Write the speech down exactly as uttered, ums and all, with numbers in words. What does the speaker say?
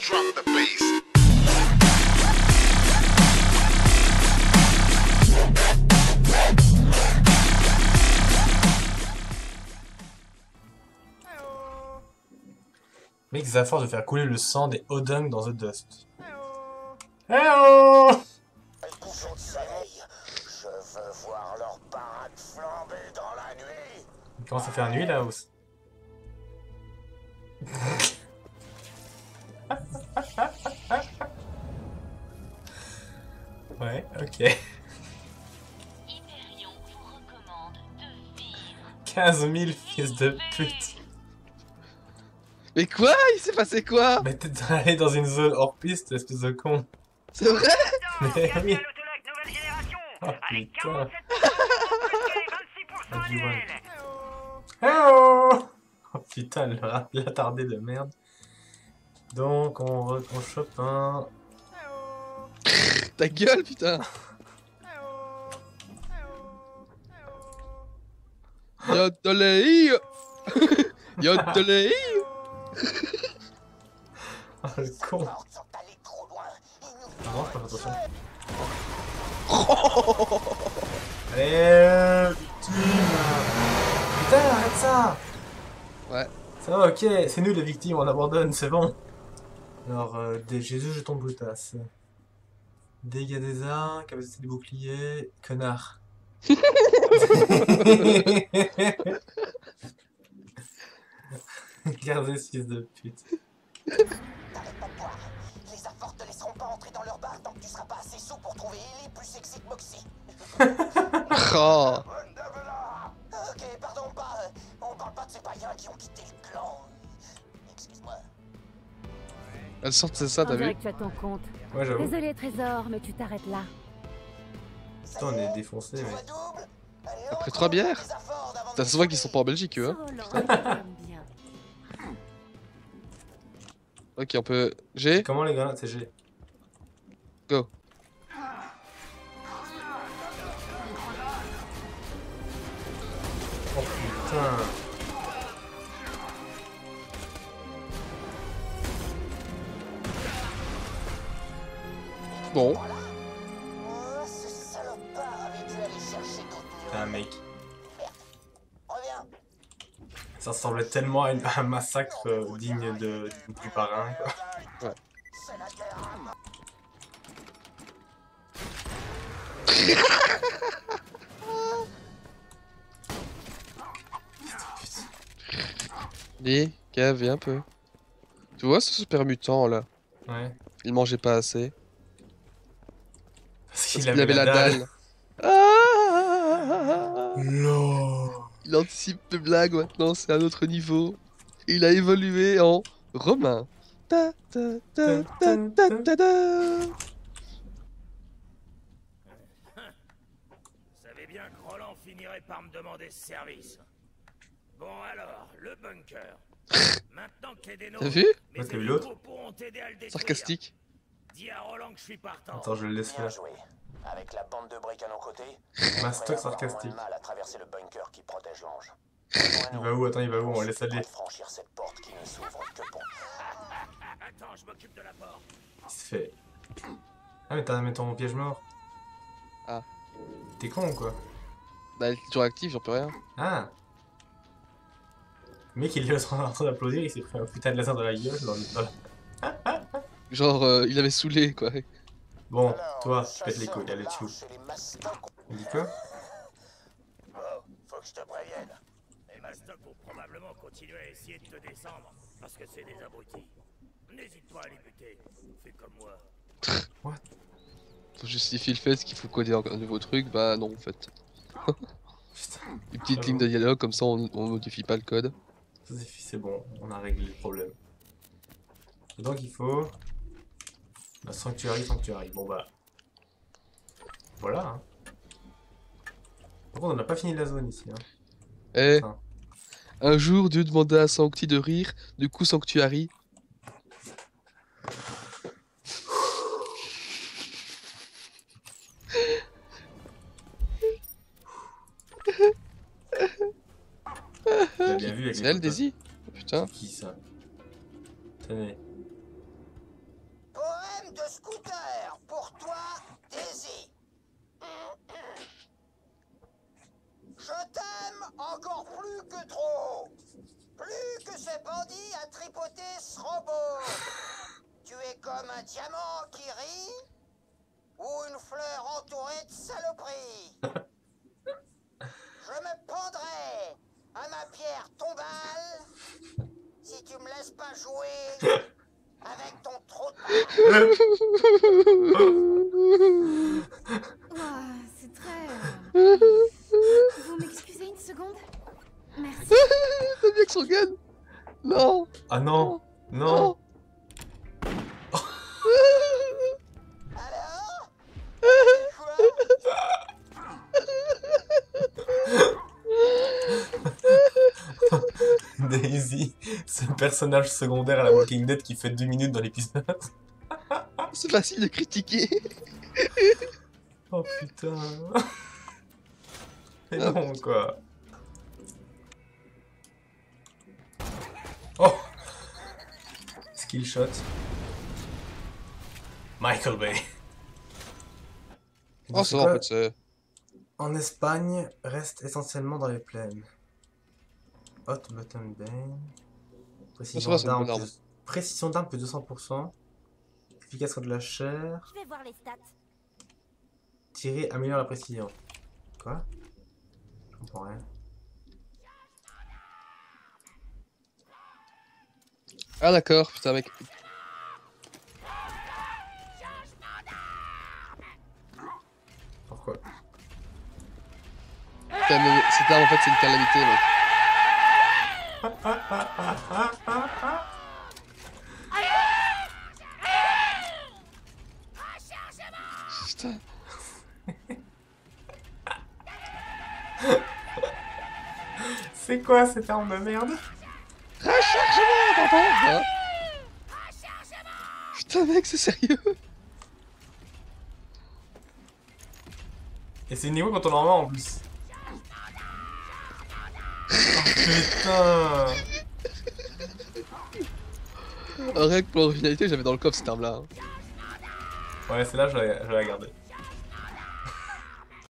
Mec, c'est à force de faire couler le sang des Odung dans The Dust. Eh oh! Couchons de soleil, je veux voir leur parade flamber dans la nuit. Il commence à faire nuit là ou... Ouais, ok. Hyperion vous recommande de vivre. quinze mille fils de pute. Mais quoi? Il s'est passé quoi? Mais t'es allé dans une zone hors piste, espèce de con. C'est vrai? Mais oui. Oh putain. Oh, oh putain, le rat- l'attardé de merde. Donc on, re- on chope un... Ta gueule, putain! Yodelei! Yodelei! Oh le con. Portes sont allées trop loin. Ah non, je fais attention. Allez, euh, victime. Putain, arrête ça. Ouais. Ça va, ok, c'est nous les victimes, on abandonne, c'est bon. Alors, euh, des Jésus, je tombe brutasse. Dégâts des armes, capacité des boucliers, connard. Regardez ce fils de pute. T'arrêtes pas de boire. Les afforts te laisseront pas entrer dans leur bar tant que tu seras pas assez sous pour trouver Ellie plus sexy que Moxie. Oh. Ok, pardon, pas. On parle pas de ces païens qui ont quitté le clan. Excuse-moi. Elle sort c'est ça, On t'as dirait vu? que tu as ton compte. Ouais, j'avoue. Désolé, Trésor, mais tu t'arrêtes là. Putain, on est défoncé, Tu mais... vois double. Allez, Après encore trois bières? des afforts d'avant de Ça se voit qu'ils sont pas en Belgique, eux, hein? Solo, j'aime bien. Ok, on peut... G? Comment les grenades, c'est G? Go. Oh putain. Bon. Oh, ce salopard avait dû aller chercher d'autres Putain, mec. Reviens. Ça ressemblait tellement à, une- à un massacre euh, digne de, du parrain, quoi. Ouais. C'est la guerre. Dis, Kev, viens un peu. Tu vois ce super mutant là? Ouais. Il mangeait pas assez. Parce Parce qu'il avait la dalle. Ah. Non. Il anticipe mes blagues maintenant, c'est un autre niveau. Il a évolué en Romain. Ta, ta, ta, ta, ta, ta, ta. Vous savez bien que Roland finirait par me demander ce service. Bon alors, le bunker. Maintenant qu'il est des nôtres, T'as vu? mes Ouais, t'as vu hélicos l'autre pourront t'aider à le détruire. Sarcastique. Dis à Roland que je suis partant. Attends, je le laisse Bien là. joué. Avec la bande de briques à nos côtés, Mastoc on va avoir moins sarcastique. de mal à traverser le bunker qui protège l'ange. Il va où? Attends, il va où? On laisse aller. Pas de franchir cette porte qui ne s'ouvre que pour... Attends, je m'occupe de la porte. Il se fait... Ah mais t'as mis ton piège mort. Ah. T'es con ou quoi? Bah, elle est toujours active, j'en peux rien. Ah. Le mec il est en train d'applaudir, il s'est pris un putain de laser dans la gueule. Dans le... dans la- Genre, euh, il avait saoulé quoi. Bon, Alors, toi, le tu pètes les chasseur couilles, de allez dessus. l'arche et les mastocs- Il dit quoi? Bon, faut que je te prévienne. Les mastocs vont probablement continuer à essayer de te descendre. Parce que c'est des abrutis. N'hésite pas à les buter. Fais comme moi. Pour justifier le fait qu'il faut coder un un nouveau truc, bah non en fait. Putain. Une petite ligne de dialogue, comme ça on, on modifie pas le code. Ça suffit, c'est bon, on a réglé le problème. Et donc il faut... Bah, sanctuary, sanctuary, bon bah... Voilà, hein. Par contre on n'a pas fini la zone ici, hein. Eh, Ah. un jour Dieu demanda à Sancti de rire, du coup Sanctuary. Tu l'as bien vu avec C'est les elle, photos. Daisy? Oh, putain. C'est qui ça? Tenez. game de scooter pour toi, Daisy. Je t'aime encore plus que trop. Plus que ce bandit a tripoté ce robot. Tu es comme un diamant qui rit ou une fleur entourée de saloperies. Je me pendrai à ma pierre tombale si tu me laisses pas jouer avec ton trou de Ouah, c'est très... Vous m'excusez une seconde? Merci. T'as bien que son gun. Non. Ah non, non. Alors? Quoi? Daisy, ce personnage secondaire à la Walking Dead qui fait deux minutes dans l'épisode. C'est facile de critiquer. Oh putain. C'est long quoi. Oh, skill shot. Michael Bay. Oh, ça va en fait, c'est... En Espagne, reste essentiellement dans les plaines. Hot button bang. Précision va, c'est une d'arme bonne arme. plus... Précision d'arme plus deux cents pour cent. Efficace contre la chair. Je vais voir les stats. Tirer améliore la précision. Quoi? Je comprends rien. Ah d'accord, putain mec. Pourquoi? Putain, mais cette arme en fait c'est une calamité mec. Putain. C'est quoi cette arme de merde? Rechargement, t'entends hein? Putain mec, c'est sérieux? Et c'est niveau quand on en a en plus. Oh putain. Rien que pour l'originalité, j'avais dans le coffre cette arme là. Hein. Ouais, c'est là je vais la garder.